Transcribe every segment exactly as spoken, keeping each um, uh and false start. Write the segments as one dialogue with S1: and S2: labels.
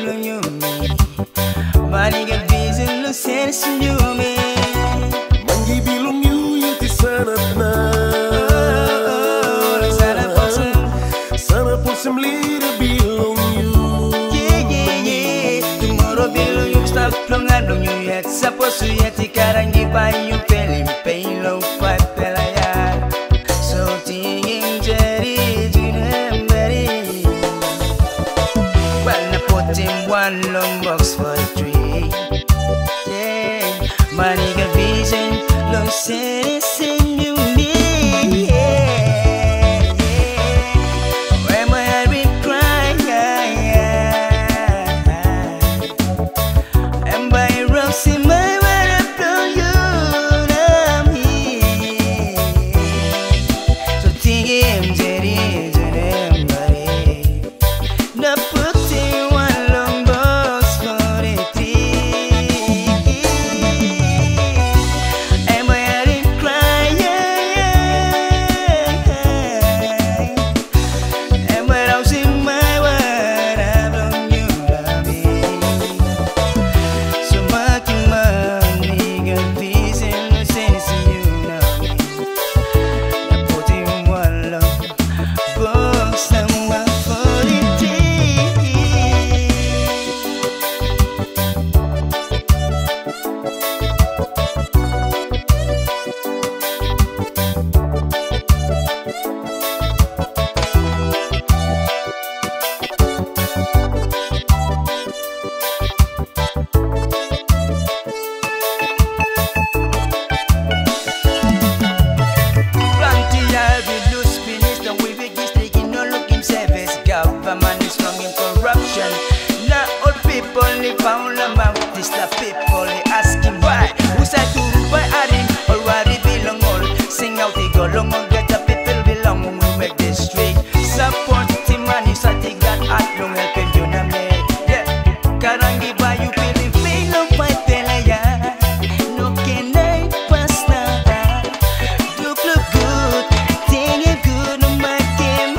S1: belong you me. Money get busy, no sense in you me.
S2: Mangi belong you, you ti sanap na.
S1: Sana posum,
S2: sana posum lira belong you.
S1: Yeah, yeah, yeah. Tomorrow belong you, stop long I don't you yet. Suppose you yet, you can't give by you, pay pay low, five pelaya. So thinking Jerry, to them very. Well, I put him one long box for three. Yeah, money got vision, long sense in you need. Yeah, yeah. Where my heart will cry, yeah, yeah. And by rocks in my world, I blow you down here. So think him, Jerry, to them body. Now put him one long box for the three. And my heart will cry, yeah, yeah. And my house in my world, I blow you down here. So much money got peace and no sense in you now. I put in one long box and one for the tea. Plenty of we lose finish, the way we get taking no looking service. Government is strong in corruption. Now all people live on the mouth. This the people they asking why. Who said to buy Arim or where they belong all? Sing out the go long on get the people belong when we make this street. Support the money so they got at long helping you na me. Yeah, karangi ba you feeling feel of my pelaya. No can I pass na. Look look good, think it good no my game.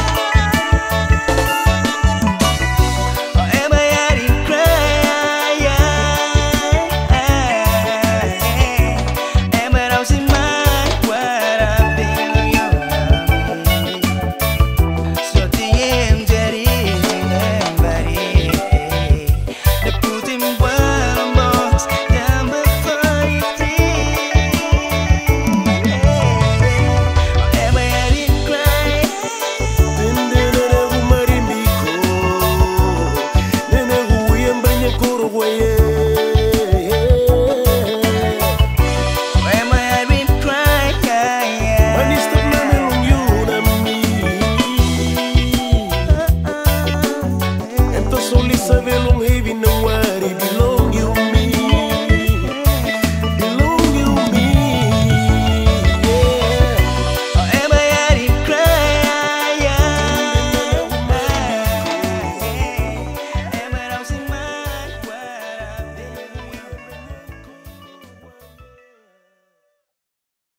S1: Oh, am I out in cry? Am I house in my what I feel you so the M Jerry in everybody. They put him one box number forty-three. Am I out in cry?
S2: Tendere hu marimbiko, nene hu yembanye koroweye.
S1: Am I out in cry?
S2: Mani stop na melong you na mi. Ento soli sa velong